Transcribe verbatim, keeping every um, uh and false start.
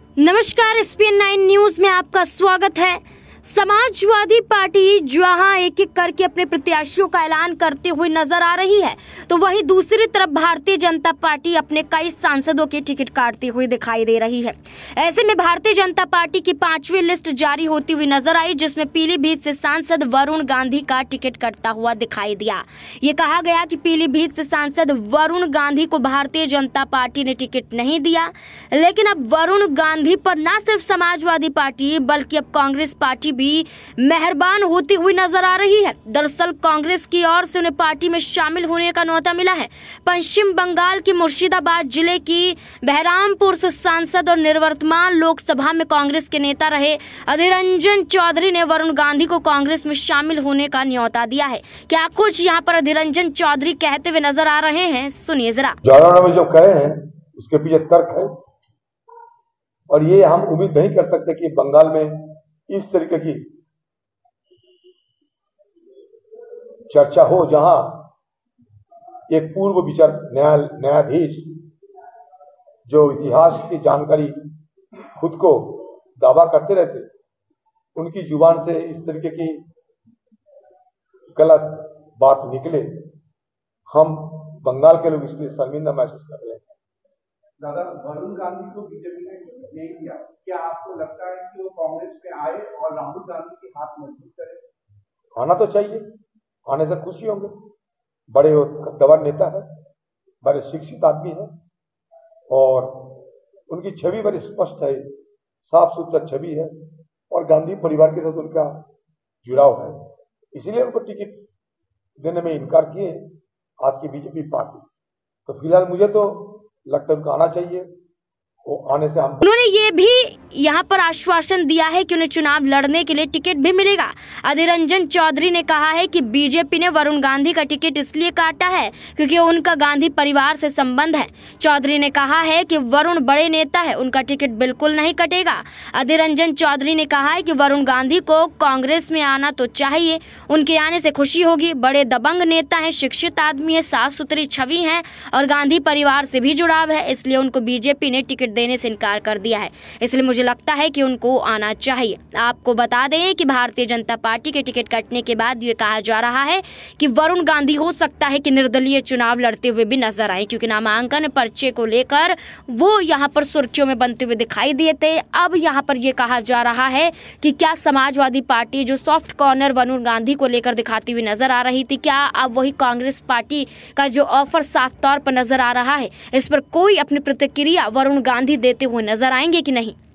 नमस्कार, S P N nine news में आपका स्वागत है। समाजवादी पार्टी जहां एक एक करके अपने प्रत्याशियों का ऐलान करते हुए नजर आ रही है, तो वहीं दूसरी तरफ भारतीय जनता पार्टी अपने कई सांसदों के टिकट काटती हुई दिखाई दे रही है। ऐसे में भारतीय जनता पार्टी की पांचवी लिस्ट जारी होती हुई नजर आई, जिसमें पीलीभीत से सांसद वरुण गांधी का टिकट कटता हुआ दिखाई दिया। ये कहा गया कि पीलीभीत से सांसद वरुण गांधी को भारतीय जनता पार्टी ने टिकट नहीं दिया, लेकिन अब वरुण गांधी पर न सिर्फ समाजवादी पार्टी बल्कि अब कांग्रेस पार्टी भी मेहरबान होती हुई नजर आ रही है। दरअसल कांग्रेस की ओर से उन्हें पार्टी में शामिल होने का न्योता मिला है। पश्चिम बंगाल के मुर्शिदाबाद जिले की बहरामपुर से सांसद और निवर्तमान लोकसभा में कांग्रेस के नेता रहे अधीर रंजन चौधरी ने वरुण गांधी को कांग्रेस में शामिल होने का न्योता दिया है। क्या कुछ यहाँ पर अधीर रंजन चौधरी कहते हुए नजर आ रहे हैं, सुनिए जरा। जो कहे हैं उसके पीछे तर्क है, और ये हम उम्मीद नहीं कर सकते कि बंगाल में इस तरीके की चर्चा हो, जहां एक पूर्व विचार न्याय न्यायाधीश जो इतिहास की जानकारी खुद को दावा करते रहते, उनकी जुबान से इस तरीके की गलत बात निकले, हम बंगाल के लोग इसलिए शर्मिंदा महसूस कर रहे हैं। दादा, वरुण गांधी को बीजेपी ने नहीं दिया, क्या आपको लगता है कि वो कांग्रेस में आए और राहुल गांधी के हाथ मजबूत करे? आना तो चाहिए, आने से खुशी होंगे। बड़े कद्दावर नेता है, बड़े शिक्षित आदमी है, और उनकी छवि बड़ी स्पष्ट है, साफ सुथरा छवि है, और गांधी परिवार के साथ उनका जुड़ाव है, इसीलिए उनको टिकट देने में इनकार किए आज की बीजेपी पार्टी। तो फिलहाल मुझे तो लगता है उनको आना चाहिए, वो आने से हम उन्होंने ये भी यहाँ पर आश्वासन दिया है कि उन्हें चुनाव लड़ने के लिए टिकट भी मिलेगा। अधीर रंजन चौधरी ने कहा है कि बीजेपी ने वरुण गांधी का टिकट इसलिए काटा है क्योंकि उनका गांधी परिवार से संबंध है। चौधरी ने कहा है कि वरुण बड़े नेता है, उनका टिकट बिल्कुल नहीं कटेगा। अधीर रंजन चौधरी ने कहा है कि वरुण गांधी को कांग्रेस में आना तो चाहिए, उनके आने से खुशी होगी। बड़े दबंग नेता है, शिक्षित आदमी है, साफ सुथरी छवि है और गांधी परिवार से भी जुड़ाव है, इसलिए उनको बीजेपी ने टिकट देने से इनकार कर दिया है। इसलिए मुझे लगता है कि उनको आना चाहिए। आपको बता दें कि भारतीय जनता पार्टी के टिकट कटने के बाद ये कहा जा रहा है कि वरुण गांधी हो सकता है कि निर्दलीय चुनाव लड़ते हुए भी नजर आए, क्योंकि नामांकन पर्चे को लेकर वो यहाँ पर सुर्खियों में बनते हुए दिखाई दिए थे। अब यहाँ पर यह कहा जा रहा है कि क्या समाजवादी पार्टी जो सॉफ्ट कॉर्नर वरुण गांधी को लेकर दिखाती हुई नजर आ रही थी, क्या अब वही कांग्रेस पार्टी का जो ऑफर साफ तौर पर नजर आ रहा है, इस पर कोई अपनी प्रतिक्रिया वरुण गांधी देते हुए नजर आएंगे कि नहीं?